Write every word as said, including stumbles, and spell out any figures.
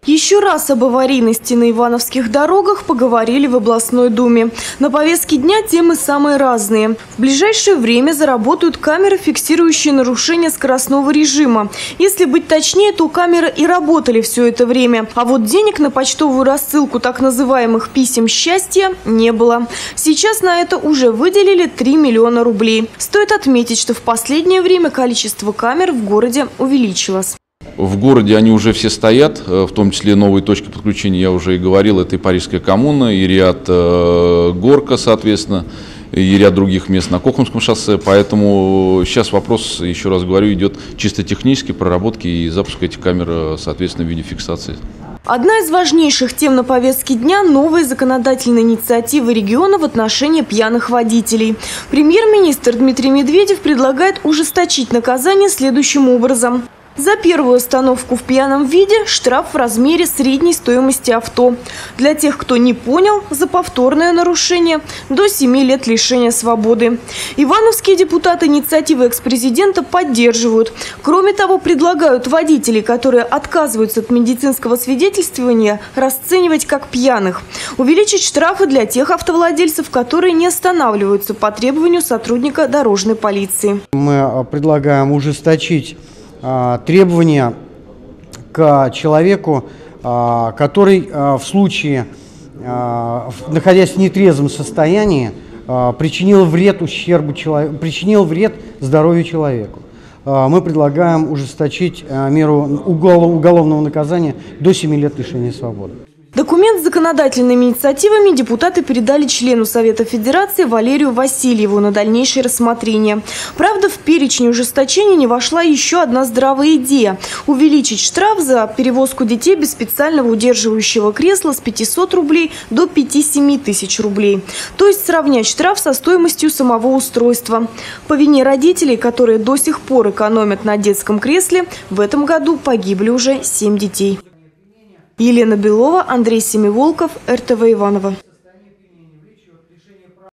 Еще раз об аварийности на ивановских дорогах поговорили в областной думе. На повестке дня темы самые разные. В ближайшее время заработают камеры, фиксирующие нарушения скоростного режима. Если быть точнее, то камеры и работали все это время. А вот денег на почтовую рассылку так называемых писем счастья не было. Сейчас на это уже выделили три миллиона рублей. Стоит отметить, что в последнее время количество камер в городе увеличилось. В городе они уже все стоят, в том числе новые точки подключения, я уже и говорил, это и Парижская коммуна, и ряд э, Горка, соответственно, и ряд других мест на Кохумском шоссе. Поэтому сейчас вопрос, еще раз говорю, идет чисто технически проработки и запуска этих камер, соответственно, видеофиксации. Одна из важнейших тем на повестке дня – новые законодательные инициативы региона в отношении пьяных водителей. Премьер-министр Дмитрий Медведев предлагает ужесточить наказание следующим образом. За первую остановку в пьяном виде штраф в размере средней стоимости авто. Для тех, кто не понял, за повторное нарушение до семи лет лишения свободы. Ивановские депутаты инициативы экс-президента поддерживают. Кроме того, предлагают водителей, которые отказываются от медицинского свидетельствования, расценивать как пьяных. Увеличить штрафы для тех автовладельцев, которые не останавливаются по требованию сотрудника дорожной полиции. Мы предлагаем ужесточить требования к человеку, который в случае, находясь в нетрезвом состоянии, причинил вред ущербу человеку, причинил вред здоровью человеку. Мы предлагаем ужесточить меру уголовного наказания до семи лет лишения свободы. Документ с законодательными инициативами депутаты передали члену Совета Федерации Валерию Васильеву на дальнейшее рассмотрение. Правда, в перечень ужесточения не вошла еще одна здравая идея – увеличить штраф за перевозку детей без специального удерживающего кресла с пятисот рублей до пяти-семи тысяч рублей. То есть сравнять штраф со стоимостью самого устройства. По вине родителей, которые до сих пор экономят на детском кресле, в этом году погибли уже семь детей. Елена Белова, Андрей Семиволков, эр тэ вэ Иваново.